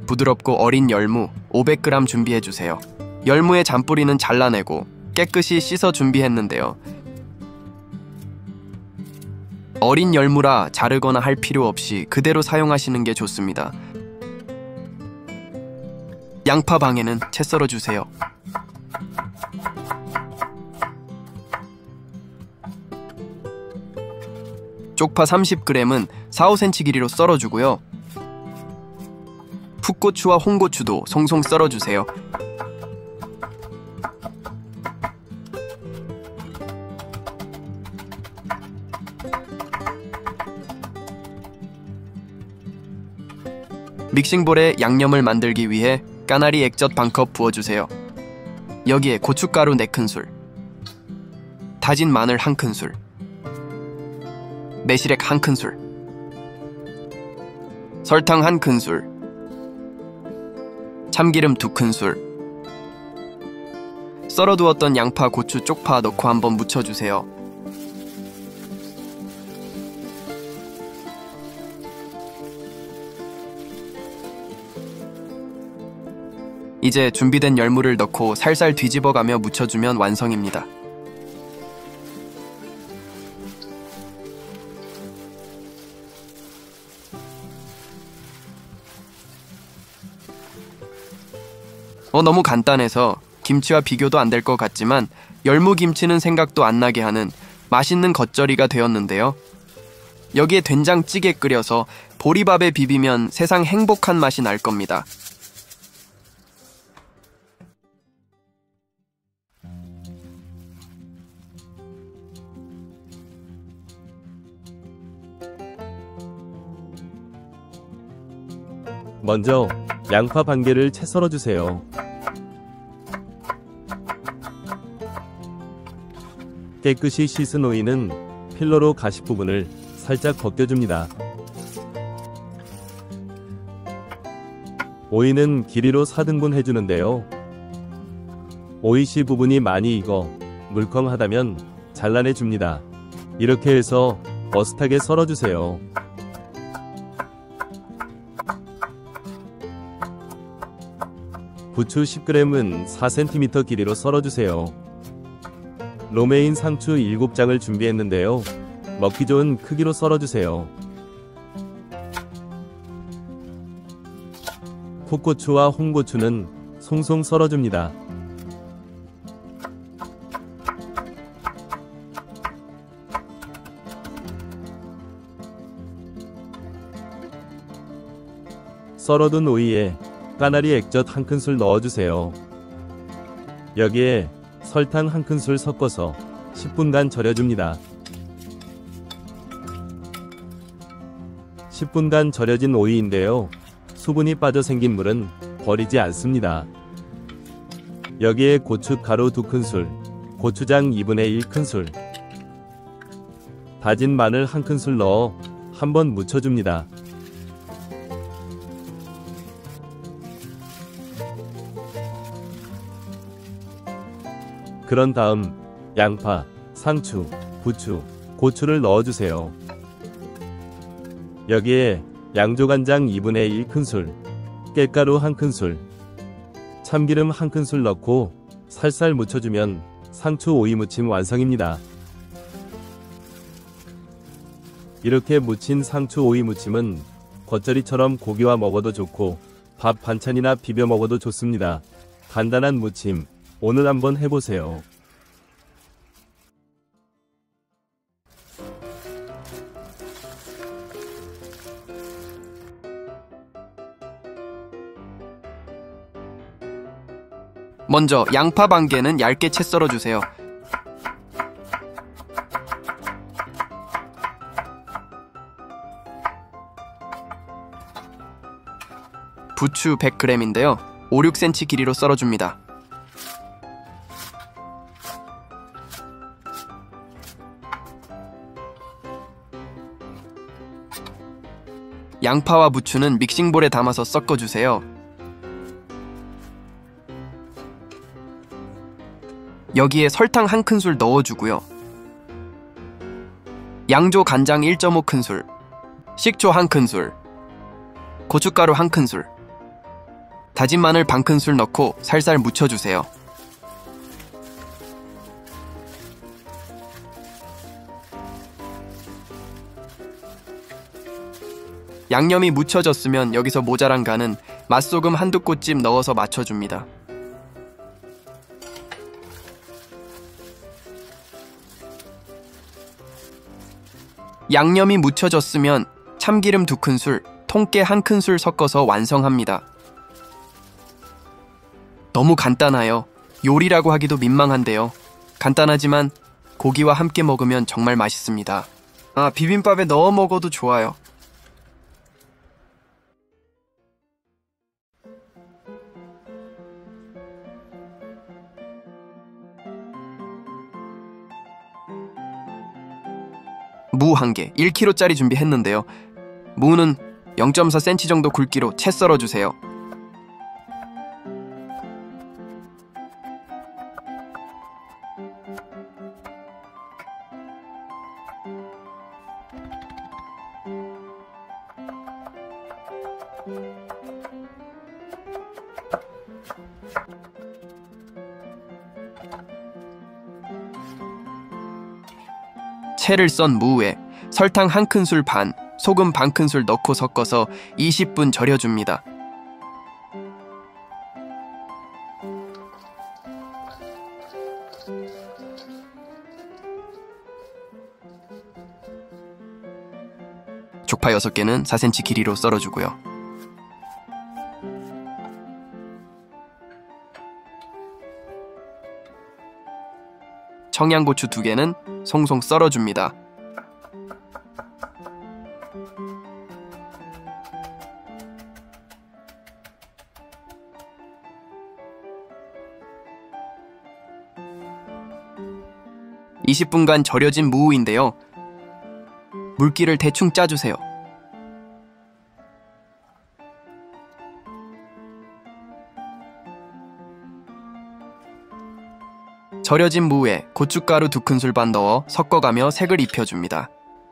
부드럽고 어린 열무 500g 준비해주세요. 열무의 잔뿌리는 잘라내고 깨끗이 씻어 준비했는데요. 어린 열무라 자르거나 할 필요 없이 그대로 사용하시는 게 좋습니다. 양파방에는 채 썰어주세요. 쪽파 30g은 4-5cm 길이로 썰어주고요. 풋고추와 홍고추도 송송 썰어주세요. 믹싱볼에 양념을 만들기 위해 까나리 액젓 반컵 부어주세요. 여기에 고춧가루 4큰술, 다진 마늘 1큰술, 매실액 1큰술, 설탕 1큰술, 참기름 2큰술, 썰어두었던 양파, 고추, 쪽파 넣고 한번 묻혀주세요. 이제 준비된 열무를 넣고 살살 뒤집어가며 묻혀주면 완성입니다. 너무 간단해서 김치와 비교도 안 될 것 같지만 열무김치는 생각도 안 나게 하는 맛있는 겉절이가 되었는데요. 여기에 된장찌개 끓여서 보리밥에 비비면 세상 행복한 맛이 날 겁니다. 먼저 양파 반개를 채 썰어주세요. 깨끗이 씻은 오이는 필러로 가시 부분을 살짝 벗겨줍니다. 오이는 길이로 4등분 해주는데요. 오이씨 부분이 많이 익어 물컹하다면 잘라내줍니다. 이렇게 해서 머슷하게 썰어주세요. 부추 10g은 4cm 길이로 썰어주세요. 로메인 상추 7장을 준비했는데요. 먹기 좋은 크기로 썰어주세요. 풋고추와 홍고추는 송송 썰어줍니다. 썰어둔 오이에 까나리 액젓 1큰술 넣어주세요. 여기에 설탕 1큰술 섞어서 10분간 절여줍니다. 10분간 절여진 오이인데요. 수분이 빠져 생긴 물은 버리지 않습니다. 여기에 고춧가루 2큰술, 고추장 2분의 1큰술, 다진 마늘 1큰술 넣어 한번 묻혀줍니다. 그런 다음 양파, 상추, 부추, 고추를 넣어주세요. 여기에 양조간장 2분의 1큰술, 깻가루 1큰술, 참기름 1큰술 넣고 살살 묻혀주면 상추 오이 무침 완성입니다. 이렇게 무친 상추 오이 무침은 겉절이처럼 고기와 먹어도 좋고 밥 반찬이나 비벼 먹어도 좋습니다. 간단한 무침 오늘 한번 해보세요. 먼저 양파 반개는 얇게 채 썰어주세요. 부추 100g인데요. 5-6cm 길이로 썰어줍니다. 양파와 부추는 믹싱볼에 담아서 섞어주세요. 여기에 설탕 1큰술 넣어주고요. 양조 간장 1.5큰술, 식초 1큰술, 고춧가루 1큰술, 다진 마늘 반큰술 넣고 살살 무쳐주세요. 양념이 묻혀졌으면 여기서 모자란 간은 맛소금 한두 꼬집 넣어서 맞춰줍니다. 양념이 묻혀졌으면 참기름 2큰술, 통깨 1큰술 섞어서 완성합니다. 너무 간단해요. 요리라고 하기도 민망한데요. 간단하지만 고기와 함께 먹으면 정말 맛있습니다. 비빔밥에 넣어 먹어도 좋아요. 무 1개, 1kg짜리 준비했는데요. 무는 0.4cm 정도 굵기로 채 썰어주세요. 채를 썬 무에 설탕 1큰술 반, 소금 반큰술 넣고 섞어서 20분 절여줍니다. 족파 6개는 4cm 길이로 썰어주고요. 청양고추 2개는 송송 썰어줍니다. (20분간) 절여진 무인데요. 물기를 대충 짜주세요. 절여진 무에 고춧가루 2큰술 반 넣어 섞어가며 색을 입혀줍니다.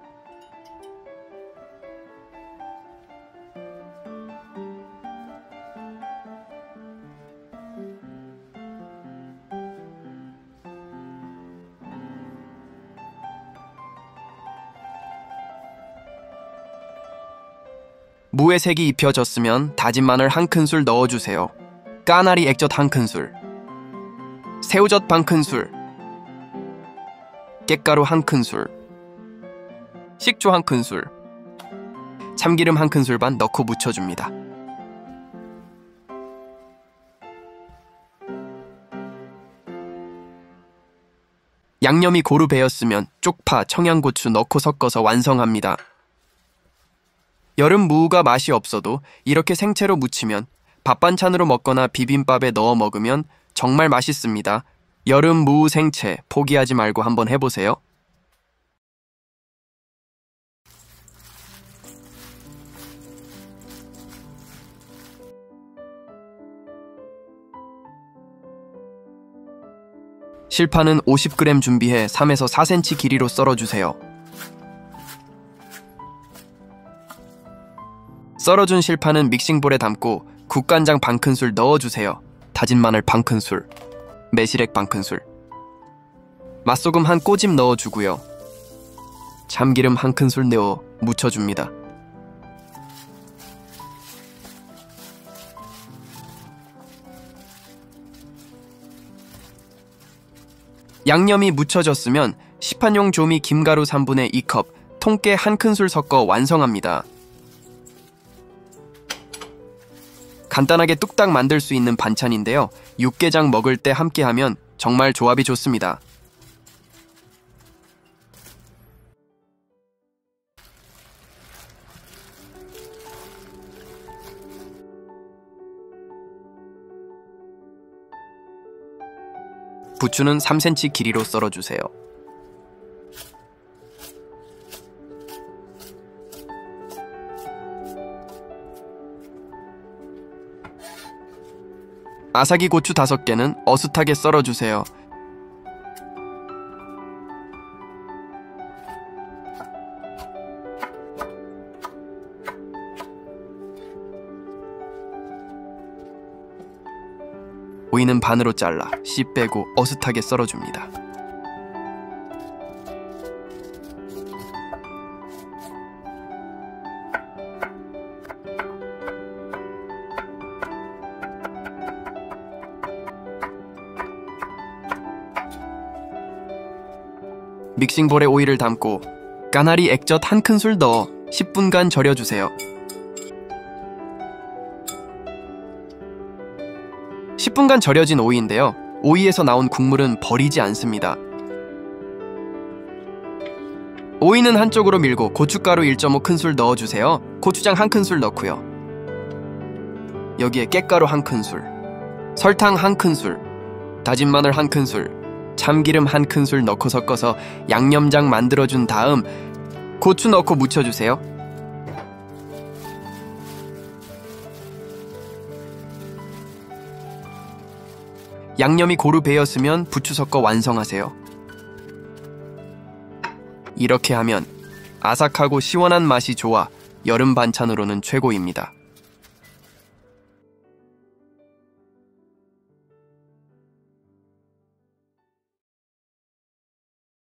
무의 색이 입혀졌으면 다진 마늘 1큰술 넣어주세요. 까나리 액젓 1큰술, 새우젓 반큰술, 깻가루 1큰술, 식초 1큰술, 참기름 1큰술 반 넣고 무쳐줍니다. 양념이 고루 배었으면 쪽파, 청양고추 넣고 섞어서 완성합니다. 여름 무가 맛이 없어도 이렇게 생채로 무치면 밥 반찬으로 먹거나 비빔밥에 넣어 먹으면 정말 맛있습니다. 여름 무 생채 포기하지 말고 한번 해보세요. 실파는 50g 준비해 3에서 4cm 길이로 썰어주세요. 썰어준 실파는 믹싱볼에 담고 국간장 반큰술 넣어주세요. 다진 마늘 반큰술, 매실액 반큰술, 맛소금 1꼬집 넣어주고요. 참기름 1큰술 넣어 무쳐줍니다. 양념이 묻혀졌으면 시판용 조미 김가루 3분의 2컵, 통깨 1큰술 섞어 완성합니다. 간단하게 뚝딱 만들 수 있는 반찬인데요. 육개장 먹을 때 함께하면 정말 조합이 좋습니다. 부추는 3cm 길이로 썰어주세요. 아삭이 고추 5개는 어슷하게 썰어주세요. 오이는 반으로 잘라 씨 빼고 어슷하게 썰어줍니다. 믹싱볼에 오이를 담고 까나리 액젓 1큰술 넣어 10분간 절여주세요. 10분간 절여진 오이인데요. 오이에서 나온 국물은 버리지 않습니다. 오이는 한쪽으로 밀고 고춧가루 1.5큰술 넣어주세요. 고추장 1큰술 넣고요. 여기에 깻가루 1큰술, 설탕 1큰술, 다진 마늘 1큰술, 참기름 1큰술 넣고 섞어서 양념장 만들어준 다음 고추 넣고 무쳐주세요. 양념이 고루 배었으면 부추 섞어 완성하세요. 이렇게 하면 아삭하고 시원한 맛이 좋아 여름 반찬으로는 최고입니다.